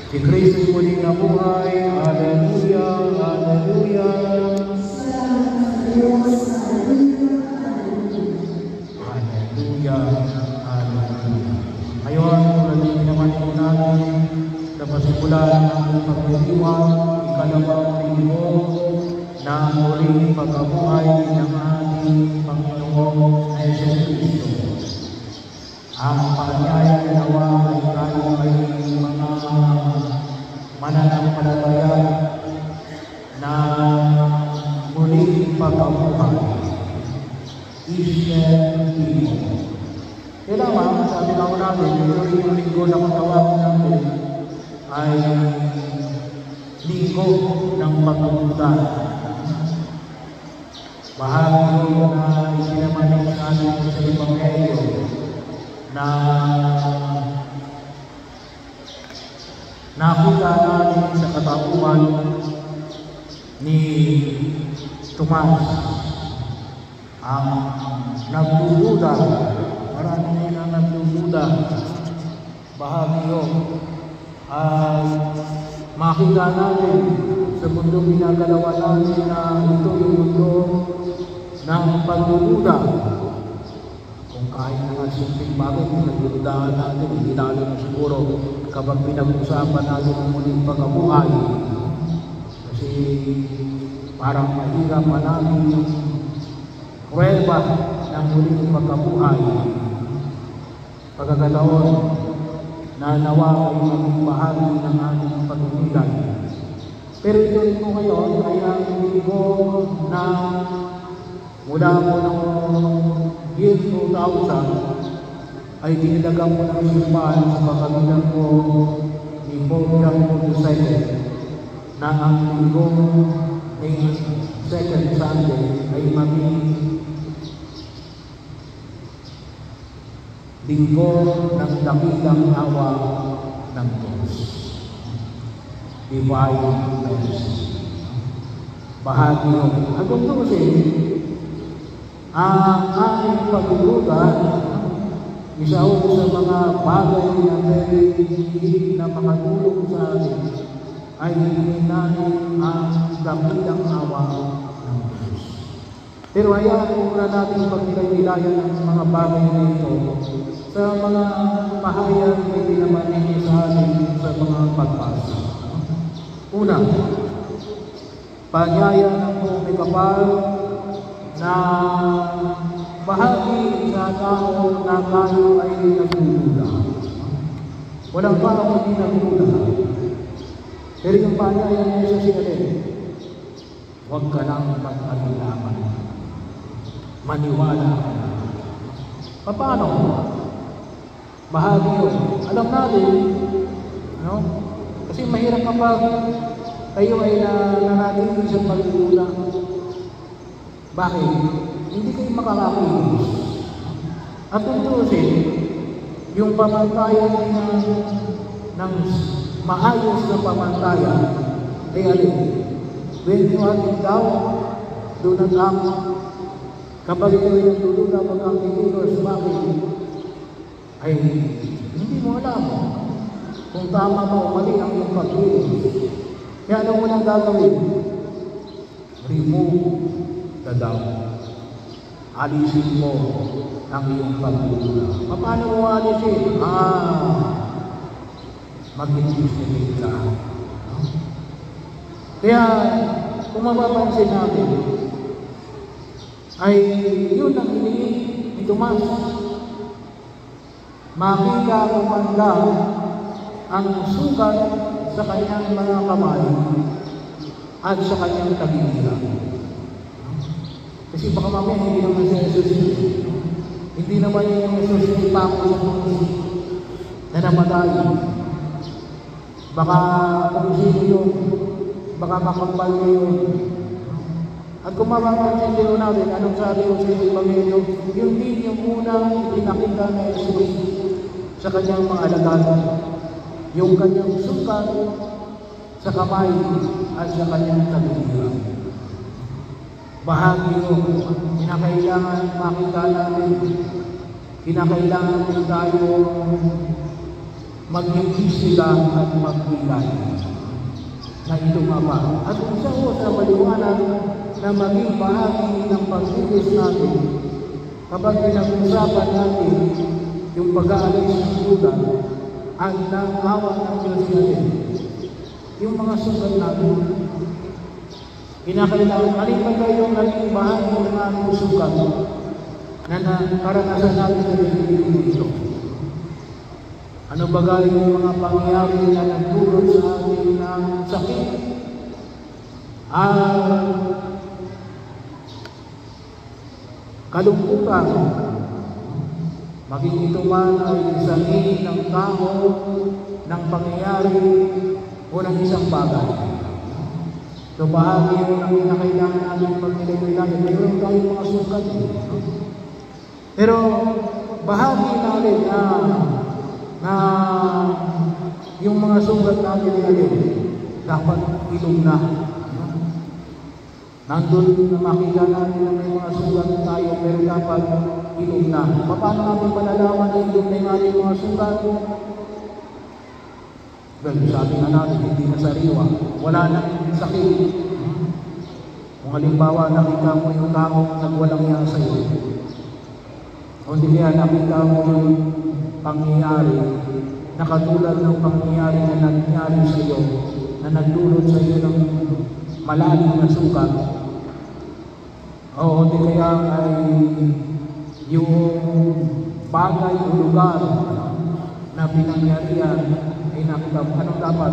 Si Kristo'y muling nabuhay. Hallelujah, hallelujah. Hallelujah, hallelujah. Ngayon, ulit naman po natin na pasimulan ang pagdiriwang ikalawang linggo na muling pagkabuhay ng ating Panginoon na Jesucristo. Ang paanyaya na nawa ay tayo ay mga mananampalataya na muling pagkabuhay. Easter people. Kailangan, sabi nga namin, yung linggo na matawag natin ay linggo ng pagkabuhay. Bahagi na isinamanin sa atin sa Ebanghelyo na nakita natin sa katauhan ni Tomas ang nagdududa. Marami na nagdududa. Bahagi yun ay makita natin sa mundong ginagalawa natin na ito yung mundo ng pagdududa. Kung kahit na simpleng bagay, kung nagdududahan natin, hindi lalo na siguro kapag pinag-usapan natin ang muling pagkabuhay. Kasi parang mahirap natin yung prueba ng muling pagkabuhay. Pagkakataon na nawa ay maging bahagi ng ating pagdududan. Pero ito rin po ngayon ay ang linggo na mula po ng year 2000 ay dinilagang po ng simbahan sa pagkabilang po ni Pope John Paul II na ang linggo ng second Sunday ay maging linggo ng dakilang awa ng Diyos. Divine mercy. Bahagi yun. Hanggang ito kasi, ang aming pagdududa, isa ho sa mga bagay na very na makatulong sa atin, ay hingin natin ang dakilang awa ng Diyos. Pero hayaan muna natin pagnilayan ng mga bagay na ito sa mga pahayag na pinamanin sa atin sa mga pagbasa. Una, paanyaya ng buong kapal na bahagi sa tao na tayo ay nagdududa. Walang tao hindi nagdududa. Pero yung paanyaya niya sa sinalim, huwag ka lang mag-alilaman. Maniwala ka na. Paano? Bahagi yun. Alam natin, no? Kasi mahirap kapag kayo ay nanatili sa pagdududa. Bakit? Hindi kayo makakakilos. At tutusin, yung pamantayan ng maayos na pamantayan ay alin? When you are in doubt, do not act. Kapag ikaw ay nagdududa, magkakilos, bakit? Ay hindi mo alam kung tama mo o mali ang iyong pagkilos. Kaya ano mo nang gagawin? Remove the doubt. Alisin mo ang iyong pagdududa. Paano mo alisin? Mag-investigate ka. Kaya kung mapapansin natin, ay yun ang hinihingi ni Tomas. Makita ko man lang ang sugat sa kanyang mga kamay at sa kanyang tagiliran. Kasi baka mamaya hindi naman siya Jesus. Hindi naman yung Jesus yung pako sa Diyos na namatay. Baka kung sino yun, baka makapal niya yun. At kung mapapansin din natin, anong sabi ko sa Ebanghelyo, yung din yung unang pinakita na Jesus sa kanyang mga alagad, yung kanyang sukat sa kamay at sa kanyang tagiliran. Bahagi yun, kinakailangan makita natin, kinakailangan din tayo mag-imbestiga at magbigay na ito nga ba. At isa ko sa maliwanag na maging bahagi ng pagkilos natin kapag pinag-usapan natin yung pag-aalis ng Juda at ng awa ng Diyos natin. Yung mga sugat natin, kinakailangan, alin ba kayong naging bahagi ng ating sugat na karanasan natin sa Biblia dito? Ano ba yung mga pangyayari na nagdulot sa ating sakit? Kalungkutan, maging ito man ay sanhin ng tao, ng pangyayari o ng isang bagay. So bahagi yun ang kinakailangan natin pag-nilay-nilay. Mayroon tayong mga sukat. Pero bahagi natin na yung mga sugat natin dapat ilong na. Nandun na makita natin na may mga sugat tayo, pero dapat ilong na. Paano natin malalaman na ilong na yung ating mga sugat? Well, sabi nga natin, hindi na sariwa. Wala nang sakit. Kung halimbawa, nakita mo yung taong nagwalang yan sa'yo, o hindi kaya nakita mo yung pangyayari na katulad ng pangyayari na nangyari sa iyo, na nagdulot sa iyo ng malalim na sugat, o hindi kaya ay yung bagay o lugar na pinangyarihan ay nakita mo, anong dapat?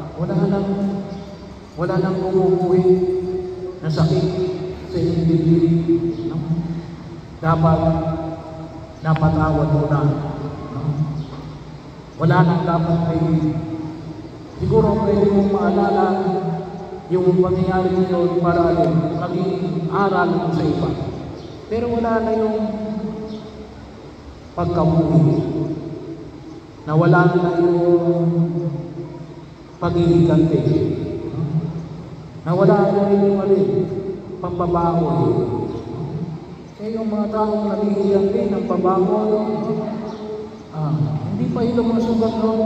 Wala nang umuwi na sakit sa iyong dibdib. Dapat napatawad mo na. Wala nang dapat ay siguro pwede mong maalala yung pangyayari nyo para maging aral mo sa iba. Pero wala na yung pagkabuhi. Nawala na yung pag-iiganti. Nawala na rin yung pambabaon. Kaya yung mga taong nabigyan din ng pabangon, hindi pa ilo mga sugat noon.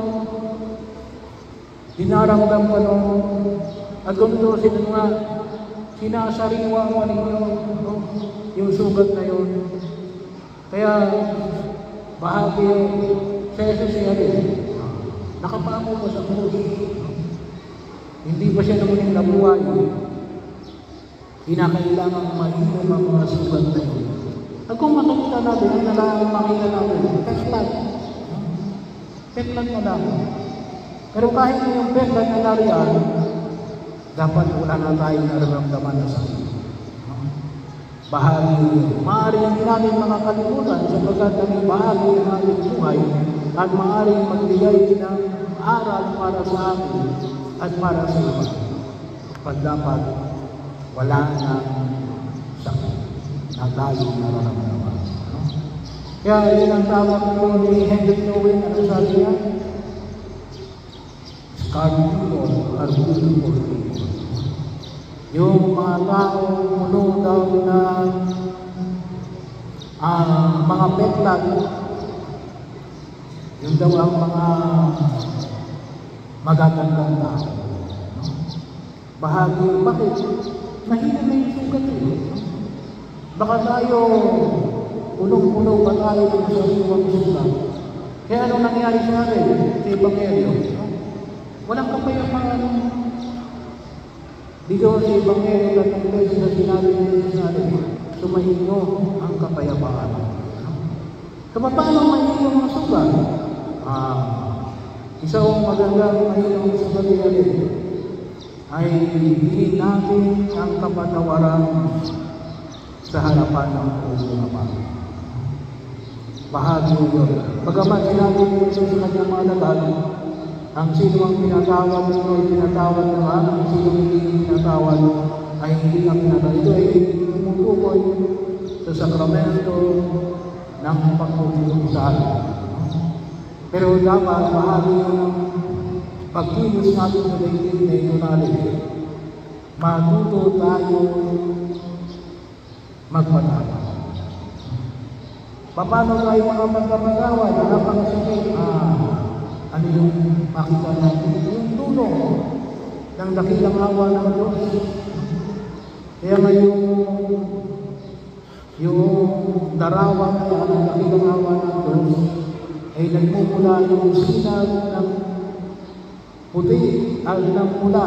Dinaramdam pa noon. At ganito sinasariwa pa ninyo yung sugat na yun. Kaya bahagi sa Jesus siya rin. Nakapako pa sa krus. Hindi pa siya naman yung nabuhay. Kinakailangan mainom ang mga sugat na yun. At kung makikita natin, ang nalaman makita natin, peklat na lang. Pero kahit na yung peklat na nariyan, dapat wala na tayong nararamdaman na sakit. Bahagi yun. Maaaring hindi natin makakalimutan sapagkat ang bahagi ng ating buhay at maaaring magbigay ng aral para sa atin at para sa iba. Pag dapat wala na sakit na tayong nararamdaman. Kaya yun ang tawag ko ni Henry Nowen, ano sabi niya? Scarred people are good for people. Yung mga taong puno daw na mga peklat, yung daw ang mga magagandang tao. Bahagi, bakit? Mahina na yung sugat eh. Baka tayo, punong-puno pa tayo ng sariwang sugat. Kaya anong nangyari sa atin? Sa Ebanghelyo? Walang kapayapaan. Dito sa Ebanghelyo at ang beses na sinabi nito sa atin, sumahinyo ang kapayapaan. So, paano mahinyo ang sugat? Isang magandang mahinyo ang sugat ay hindi natin ang kapatawaran sa harapan ng Panginoon Ama. Bahagi yun. Bagamat sinabi mo sa kanyang mga lagal, ang sino ang pinatawad mo ay pinatawad naman, ang sino hindi pinatawad ay hindi na pinatawad. Ito ay tumutukoy sa sakramento ng pagkukulisan. Pero dapat bahagi ng pagkilos natin sa daigdig na ito natin, matuto tayo magpatawad. Paano tayo mga magpapatawad? Napakasakit. ano yung makita natin? Yung tulong ng dakilang awa ng Diyos. Kaya ngayon, yung darawan ng dakilang awa ng Diyos ay nagmumula yung sinag ng puti at ng pula.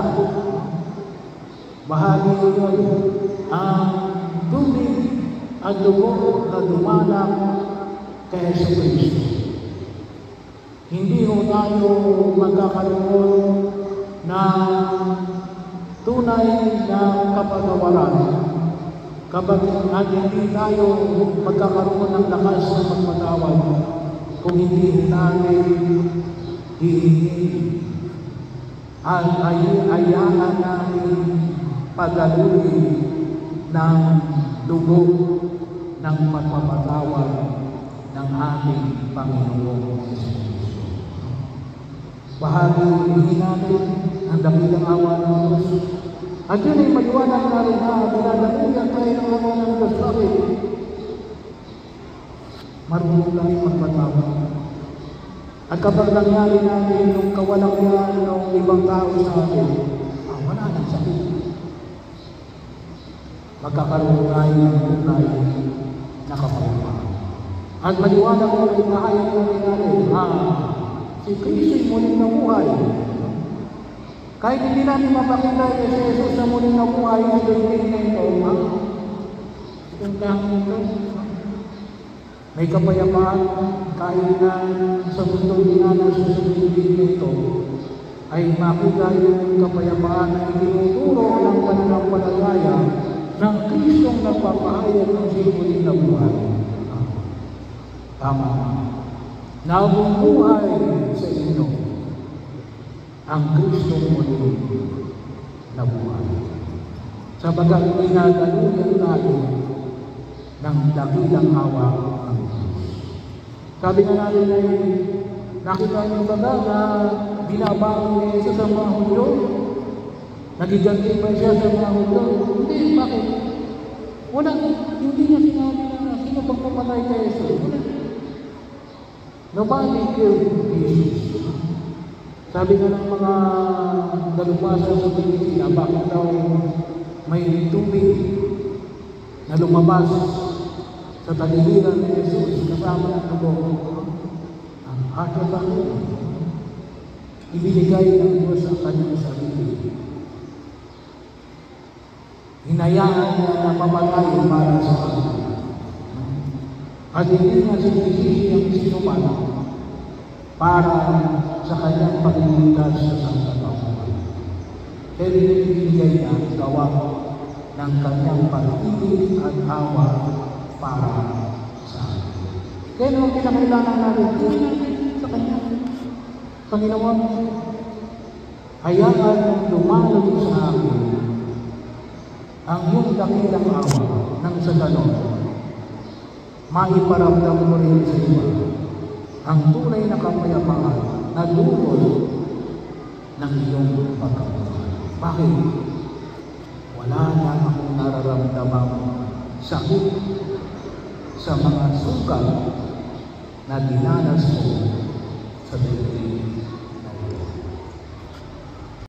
Bahagi yun ang tubig at dugo na dumanak kay Jesu-Cristo. Hindi ho tayo magkakaroon ng tunay na kapatawaran kapag hindi tayo magkakaroon ng lakas na magpatawad kung hindi natin hihingi at ayahan natin padaluin ng dugo ng pagpapatawad ng ating Panginoon Jesucristo. Bahagi natin ang dakilang awa ng Diyos. At yun ay maliwanag na rin na dinadaluyan tayo ng awa ng Diyos. Bakit? Marunong tayo magpatawad. At kapag nangyari natin yung kawalang-yan ng ibang tao sa atin, wala nang sakit. Magkakaroon tayo ng tunay na kapayapaan. At maliwanag mo ay nakaya natin, si Kristo'y muling nabuhay. Kahit hindi natin mapakita si Jesus na muling nabuhay sa daigdig na ito, itong tanging ito, may kapayapaan kahit na sa mundong dinanas sa daigdig na ito, ay makita yung kapayapaan na itinuturo ng pananampalataya ng Kristong nagpapahayag ng siya'y muling nabuhay. Tama. Nabubuhay sa inyo ang Kristong muling nabuhay. Sabagat dinadaluyan tayo ng dakilang awa ng Diyos. Sabi nga natin ay nakita niyo ba na binabangon ni Jesus sa mga Hudyo? Nagiganti ba siya sa mga Hudyo? Hindi, bakit? Wala, hindi niya sinabi na sino bang pumatay kay Jesus? Wala. Nobody killed Jesus. Sabi nga ng mga dalubhasa sa Biblia, bakit daw may tubig na lumabas sa tagiliran ni Jesus kasama ng dugo? Ang aking bakit? Ibinigay ng Diyos ang kanyang sarili. Hinayaan niya na mamatay para sa kanya. At hindi nga sinisisi ang sinuman para sa kanyang pagliligtas sa sangkatauhan. Pero ibinigay niya ang gawa ng kanyang pag-ibig at awa para sa atin. Kaya naman kinakailangan natin, gawin natin sa kanya. Panginoon, hayaan mong dumaloy sa akin ang iyong dakilang awa ng sa ganon, maiparamdam mo rin sa iba ang tunay na kapayapaan na dulot ng iyong pagkabuhay. Bakit? Wala na akong nararamdamang sakit sa mga sugat na dinanas ko sa daigdig